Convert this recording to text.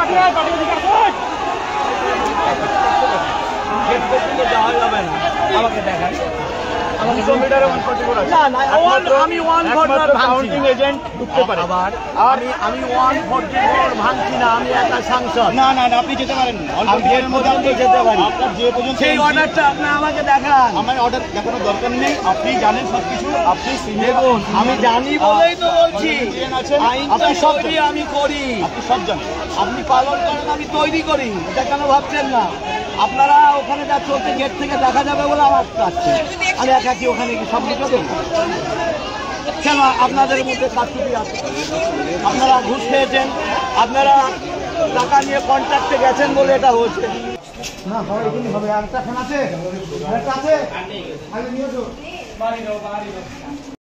যাওয়া যাবে না, আমাকে দেখান। আমি 144 এজেন্ট ঢুকতে পারে। আবার আমি 144 ভাঙছি না, আমি একটা সাংসদ। না না আপনি যেতে পারেন, যেতে পারি। আপনার যে পর্যন্ত সেই অর্ডারটা আপনি আমাকে দেখান। আমার অর্ডার দেখানোর দরকার নেই, আপনি জানেন সবকিছু। আপনি দেখুন, আমি জানি বলেই তো বলছি। আইনটা তৈরি আমি করি, আপনি সব জানেন। আপনি পালন করেন, আমি তৈরি করি। এটা কেন ভাবছেন না? আপনারা ওখানে যা চলছে গেট থেকে দেখা যাবে বলে আমার কাছে, আমি একাকি ওখানে কি সব কিছু কেন? আপনাদের মধ্যে কারচুপি আছে, আপনারা ঘুষ খেয়েছেন, আপনারা টাকা নিয়ে কন্ট্রাক্টে গেছেন বলে এটা হচ্ছে না। হবে আর একটা ফোন আছে,